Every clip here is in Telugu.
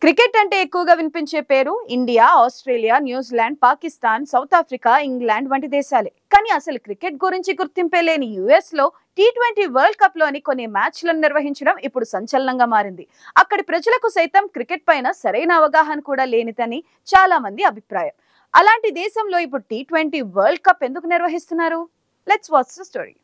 క్రికెట్ అంటే ఎక్కువగా వినిపించే పేరు India, Australia, New Zealand, Pakistan, South Africa, England వంటి దేశాలే. కానీ అసలు క్రికెట్ గురించి గుర్తింపే లేని యుఎస్ లో టీ20 వరల్డ్ కప్ లోని కొన్ని మ్యాచ్లను నిర్వహించడం ఇప్పుడు సంచలనంగా మారింది. అక్కడి ప్రజలకు సైతం క్రికెట్ పైన సరైన అవగాహన కూడా లేనిదని చాలా మంది అభిప్రాయం. అలాంటి దేశంలో ఇప్పుడు టీ20 వరల్డ్ కప్ ఎందుకు నిర్వహిస్తున్నారు? Let's watch the story.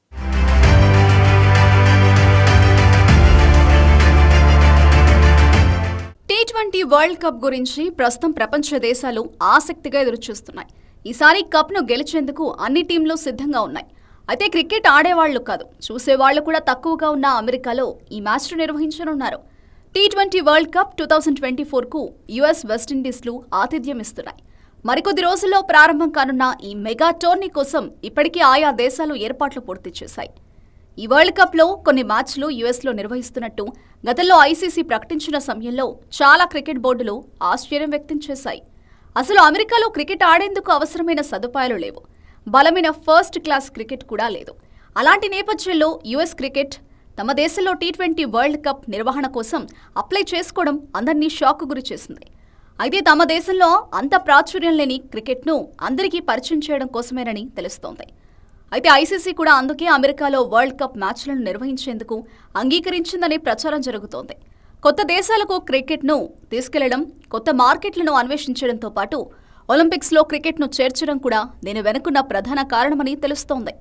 టీ20 వరల్డ్ కప్ గురించి ప్రస్తుతం ప్రపంచ దేశాలు ఆసక్తిగా ఎదురుచూస్తున్నాయి. ఈసారి కప్ను గెలిచేందుకు అన్ని టీంలు సిద్ధంగా ఉన్నాయి. అయితే క్రికెట్ ఆడేవాళ్లు కాదు, చూసేవాళ్లు కూడా తక్కువగా ఉన్న అమెరికాలో ఈ మ్యాచ్ను నిర్వహించనున్నారు. టీ20 వరల్డ్ కప్ 2024కు యుఎస్, వెస్టిండీస్లు ఆతిథ్యం ఇస్తున్నాయి. మరికొద్ది రోజుల్లో ప్రారంభం కానున్న ఈ మెగా టోర్నీ కోసం ఇప్పటికీ ఆయా దేశాలు ఏర్పాట్లు పూర్తి చేశాయి. ఈ వరల్డ్ కప్లో కొన్ని మ్యాచ్లు యుఎస్లో నిర్వహిస్తున్నట్టు గతంలో ఐసీసీ ప్రకటించిన సమయంలో చాలా క్రికెట్ బోర్డులు ఆశ్చర్యం వ్యక్తం చేశాయి. అసలు అమెరికాలో క్రికెట్ ఆడేందుకు అవసరమైన సదుపాయాలు లేవు, బలమైన ఫస్ట్ క్లాస్ క్రికెట్ కూడా లేదు. అలాంటి నేపథ్యంలో యుఎస్ క్రికెట్ తమ దేశంలో టీ20 వరల్డ్ కప్ నిర్వహణ కోసం అప్లై చేసుకోవడం అందరినీ షాక్ గురి చేసింది. అయితే తమ దేశంలో అంత ప్రాచుర్యం లేని క్రికెట్ను అందరికీ పరిచయం చేయడం కోసమేనని తెలుస్తోంది. అయితే ఐసీసీ కూడా అందుకే అమెరికాలో వరల్డ్ కప్ మ్యాచ్లను నిర్వహించేందుకు అంగీకరించిందని ప్రచారం జరుగుతోంది. కొత్త దేశాలకు క్రికెట్ను తీసుకెళ్లడం, కొత్త మార్కెట్లను అన్వేషించడంతో పాటు ఒలింపిక్స్లో క్రికెట్ను చేర్చడం కూడా దీని వెనుకున్న ప్రధాన కారణమని తెలుస్తోంది.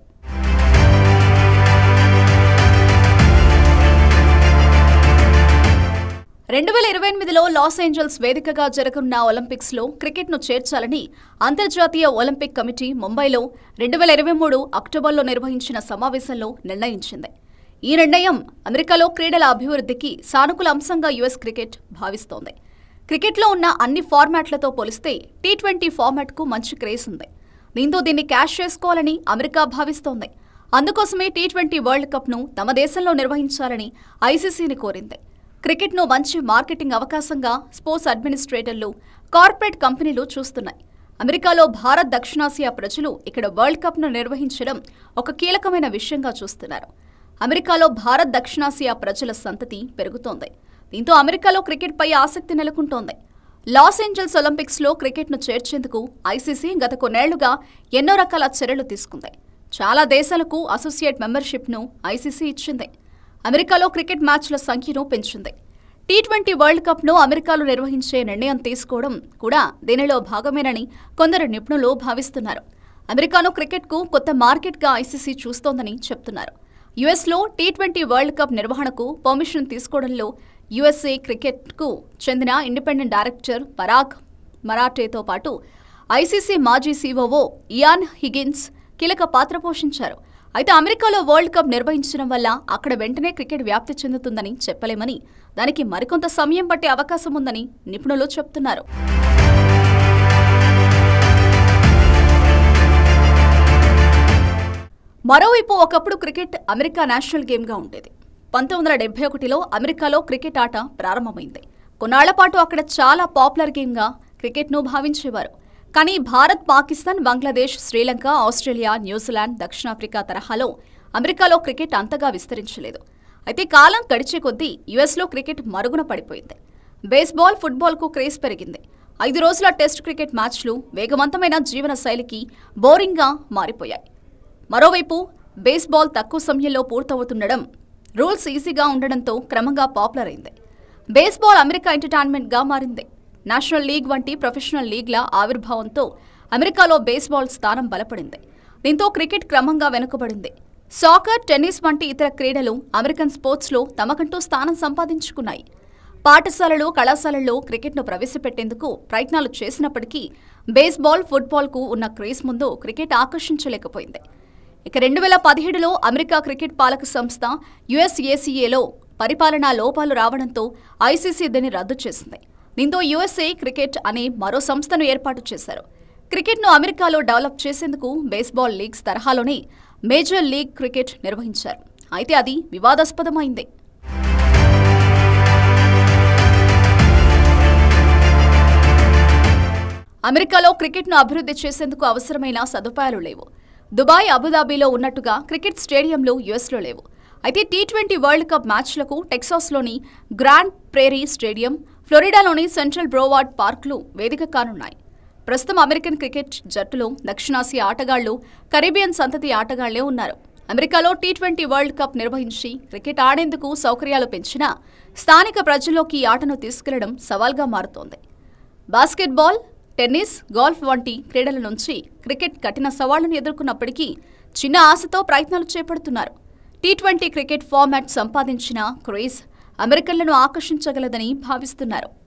2028లో లాస్ ఏంజల్స్ వేదికగా జరగనున్న ఒలింపిక్స్లో క్రికెట్ను చేర్చాలని అంతర్జాతీయ ఒలింపిక్ కమిటీ ముంబైలో 2023 అక్టోబర్లో నిర్వహించిన సమావేశంలో నిర్ణయించింది. ఈ నిర్ణయం అమెరికాలో క్రీడల అభివృద్ధికి సానుకూల అంశంగా యుఎస్ క్రికెట్ భావిస్తోంది. క్రికెట్లో ఉన్న అన్ని ఫార్మాట్లతో పోలిస్తే టీ20 ఫార్మాట్కు మంచి క్రేజ్ ఉంది. దీంతో దీన్ని క్యాష్ చేసుకోవాలని అమెరికా భావిస్తోంది. అందుకోసమే టీ20 వరల్డ్ కప్ను తమ దేశంలో నిర్వహించాలని ఐసీసీని కోరింది. క్రికెట్ను మంచి మార్కెటింగ్ అవకాశంగా స్పోర్ట్స్ అడ్మినిస్ట్రేటర్లు, కార్పొరేట్ కంపెనీలు చూస్తున్నాయి. అమెరికాలో భారత్, దక్షిణాసియా ప్రజలు ఇక్కడ వరల్డ్ కప్ను నిర్వహించడం ఒక కీలకమైన విషయంగా చూస్తున్నారు. అమెరికాలో భారత్, దక్షిణాసియా ప్రజల సంతతి పెరుగుతోంది. దీంతో అమెరికాలో క్రికెట్పై ఆసక్తి నెలకొంటోంది. లాస్ ఏంజల్స్ ఒలింపిక్స్లో క్రికెట్ను చేర్చేందుకు ఐసీసీ గత కొన్నేళ్లుగా ఎన్నో రకాల చర్యలు తీసుకుంది. చాలా దేశాలకు అసోసియేట్ మెంబర్షిప్ను ఐసీసీ ఇచ్చింది. అమెరికాలో క్రికెట్ మ్యాచ్ల సంఖ్యను పెంచింది. టీ20 వరల్డ్ కప్ను అమెరికాలో నిర్వహించే నిర్ణయం తీసుకోవడం కూడా దీనిలో భాగమేనని కొందరు నిపుణులు భావిస్తున్నారు. అమెరికాను క్రికెట్కు కొత్త మార్కెట్గా ఐసీసీ చూస్తోందని చెప్తున్నారు. యుఎస్లో టీ20 వరల్డ్ కప్ నిర్వహణకు పర్మిషన్ తీసుకోవడంలో యుఎస్ఏ క్రికెట్కు చెందిన ఇండిపెండెంట్ డైరెక్టర్ పరాగ్ మరాఠేతో పాటు ఐసీసీ మాజీ సీఓఓ ఇయాన్ హిగిన్స్ కీలక పాత్ర పోషించారు. అయితే అమెరికాలో వరల్డ్ కప్ నిర్వహించడం వల్ల అక్కడ వెంటనే క్రికెట్ వ్యాప్తి చెందుతుందని చెప్పలేమని, దానికి మరికొంత సమయం పట్టే అవకాశం ఉందని నిపుణులు చెబుతున్నారు. మరోవైపు ఒకప్పుడు క్రికెట్ అమెరికా నేషనల్ గేమ్గా ఉండేది. 1971లో అమెరికాలో క్రికెట్ ఆట ప్రారంభమైంది. కొన్నాళ్ల పాటు అక్కడ చాలా పాపులర్ గేమ్గా క్రికెట్ను భావించేవారు. కానీ భారత్, పాకిస్తాన్, బంగ్లాదేశ్, శ్రీలంక, ఆస్ట్రేలియా, న్యూజిలాండ్, దక్షిణాఫ్రికా తరహాలో అమెరికాలో క్రికెట్ అంతగా విస్తరించలేదు. అయితే కాలం గడిచే కొద్దీ యుఎస్లో క్రికెట్ మరుగున పడిపోయింది. బేస్బాల్, ఫుట్బాల్కు క్రేజ్ పెరిగింది. 5 రోజుల టెస్ట్ క్రికెట్ మ్యాచ్లు వేగవంతమైన జీవన శైలికి బోరింగ్గా మారిపోయాయి. మరోవైపు బేస్బాల్ తక్కువ సమయంలో పూర్తవుతుండడం, రూల్స్ ఈజీగా ఉండడంతో క్రమంగా పాపులర్ అయింది. బేస్బాల్ అమెరికా ఎంటర్టైన్మెంట్గా మారింది. నేషనల్ లీగ్ వంటి ప్రొఫెషనల్ లీగ్ల ఆవిర్భావంతో అమెరికాలో బేస్బాల్ స్థానం బలపడింది. దీంతో క్రికెట్ క్రమంగా వెనుకబడింది. సాకర్, టెన్నిస్ వంటి ఇతర క్రీడలు అమెరికన్ స్పోర్ట్స్లో తమకంటూ స్థానం సంపాదించుకున్నాయి. పాఠశాలలు, కళాశాలల్లో క్రికెట్ను ప్రవేశపెట్టేందుకు ప్రయత్నాలు చేసినప్పటికీ బేస్బాల్, ఫుట్బాల్కు ఉన్న క్రేజ్ ముందు క్రికెట్ ఆకర్షించలేకపోయింది. ఇక 2017లో అమెరికా క్రికెట్ పాలక సంస్థ యుఎస్ఏసీఏలో పరిపాలనా లోపాలు రావడంతో ఐసీసీ దీన్ని రద్దు చేసింది. దీంతో యుఎస్ఏ క్రికెట్ అనే మరో సంస్థను ఏర్పాటు చేశారు. క్రికెట్ను అమెరికాలో డెవలప్ చేసేందుకు బేస్బాల్ లీగ్స్ తరహాలోనే మేజర్ లీగ్ క్రికెట్ నిర్వహించారు. అయితే అది వివాదాస్పదమైంది. అమెరికాలో క్రికెట్ను అభివృద్ధి చేసేందుకు అవసరమైన సదుపాయాలు లేవు. దుబాయ్, అబుదాబిలో ఉన్నట్టుగా క్రికెట్ స్టేడియంలు యుఎస్లో లేవు. అయితే టీ20 వరల్డ్ కప్ మ్యాచ్లకు టెక్సాస్లోని గ్రాండ్ ప్రేరీ స్టేడియం, ఫ్లోరిడాలోని సెంట్రల్ బ్రోవార్డ్ పార్క్లు వేదిక కానున్నాయి. ప్రస్తుతం అమెరికన్ క్రికెట్ జట్టులో దక్షిణాసియా ఆటగాళ్లు, కరీబియన్ సంతతి ఆటగాళ్లే ఉన్నారు. అమెరికాలో టీ20 వరల్డ్ కప్ నిర్వహించి క్రికెట్ ఆడేందుకు సౌకర్యాలు పెంచినా స్థానిక ప్రజల్లోకి ఈ ఆటను తీసుకెళ్లడం సవాల్గా మారుతోంది. బాస్కెట్బాల్, టెన్నిస్, గోల్ఫ్ వంటి క్రీడల నుంచి క్రికెట్ కఠిన సవాళ్లను ఎదుర్కొన్నప్పటికీ చిన్న ఆశతో ప్రయత్నాలు చేపడుతున్నారు. టీ20 క్రికెట్ ఫార్మాట్ సంపాదించిన క్రేజ్ అమెరికన్లను ఆకర్షించగలదని భావిస్తున్నారు.